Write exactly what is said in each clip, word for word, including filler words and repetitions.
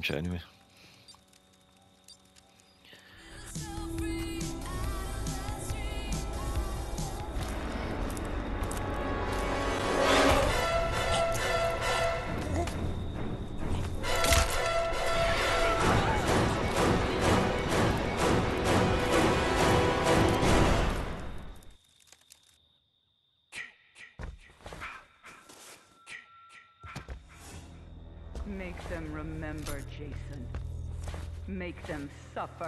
adventure anyway. Make them remember, Jason. Make them suffer.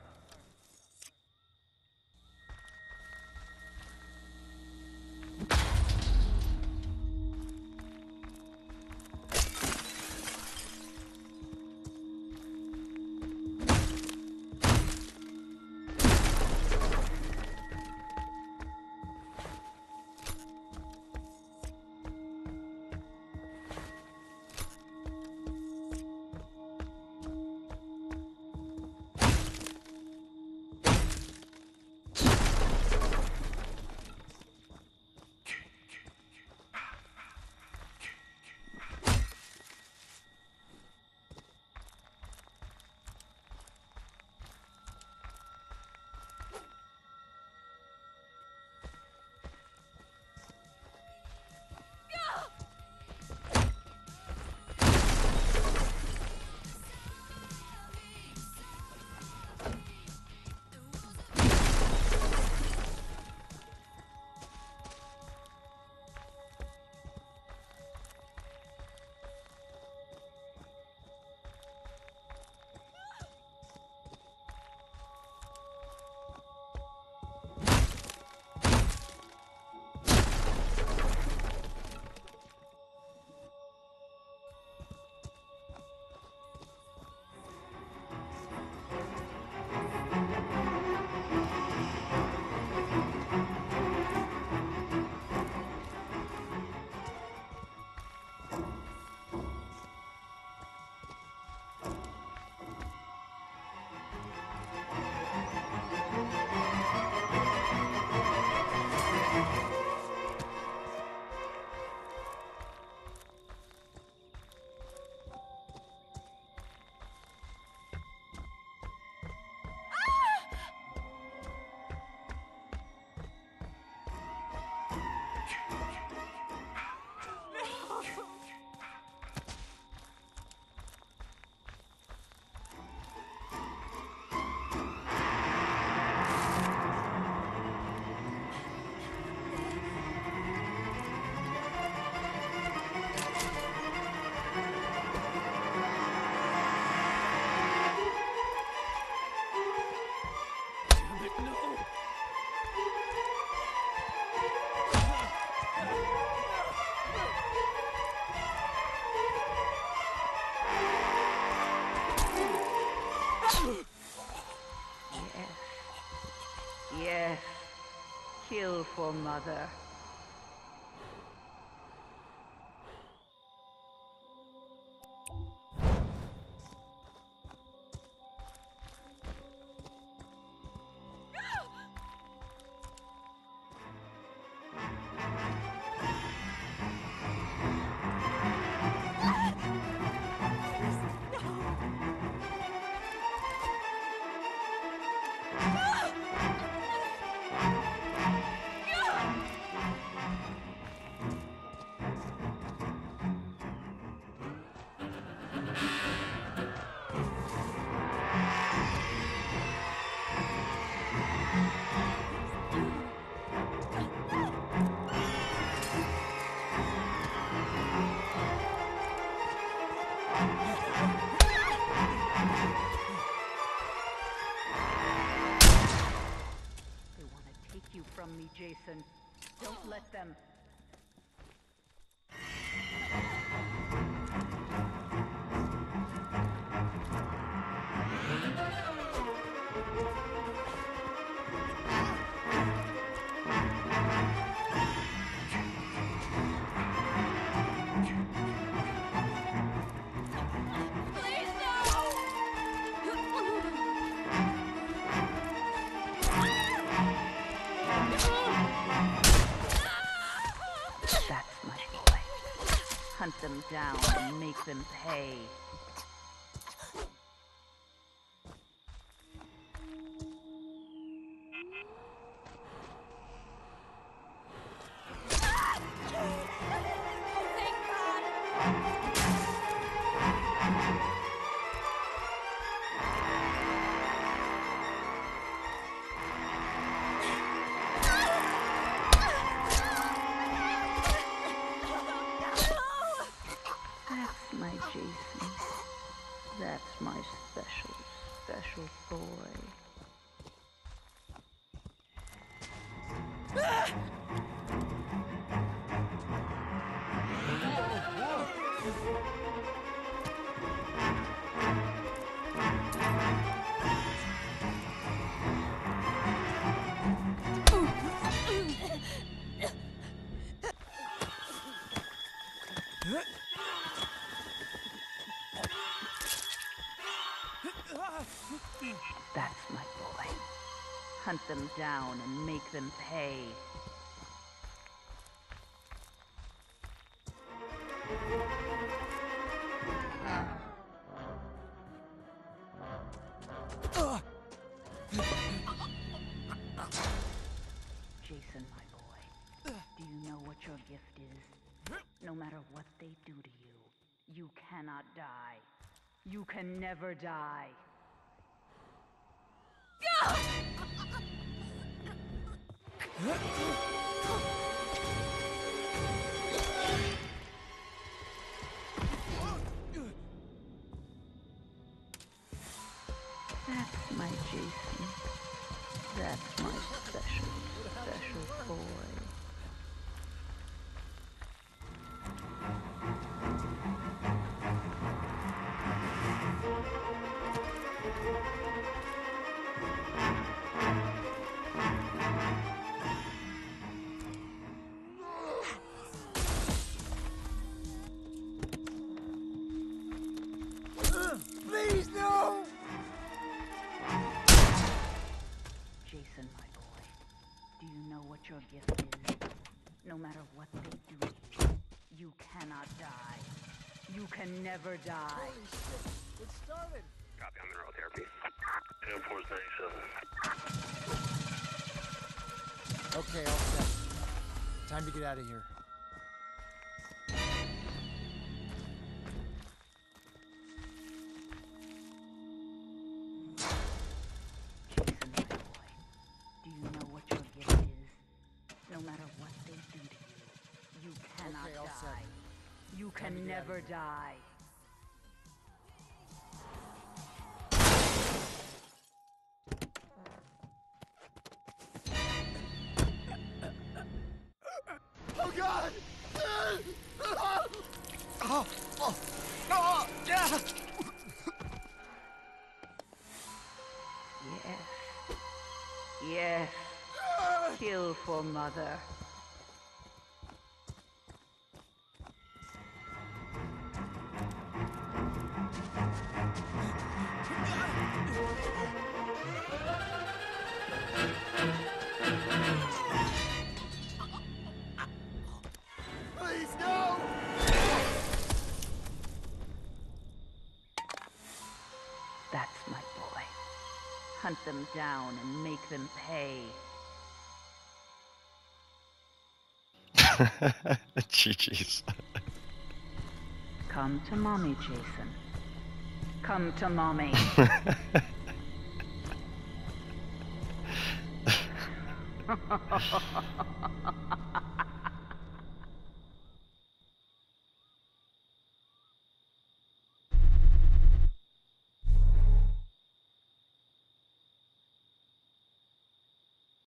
Yes. Kill for Mother. From me, Jason. Don't let them. Hunt them down and make them pay. That's my special, special boy. That's my boy. Hunt them down and make them pay. Jason, my boy, do you know what your gift is? No matter what they do to you, you cannot die. You can never die. That's my Jason. That's my special, special boy. Please, no! Jason, my boy, do you know what your gift is? No matter what they do to you, you cannot die. You can never die. Holy shit, it started! Copy, I'm in neural therapy. Air Force ninety-seven. Okay, all set. Time to get out of here. Jason, my boy, do you know what your gift is? No matter what they do to you, you cannot Okay, all set. die. You Time to can get out of never here. die. Oh God! Oh, oh, oh, yeah! Yes. Yes. Kill for mother. Please, no! That's my boy. Hunt them down and make them pay. G G's. Come to mommy, Jason. Come to mommy.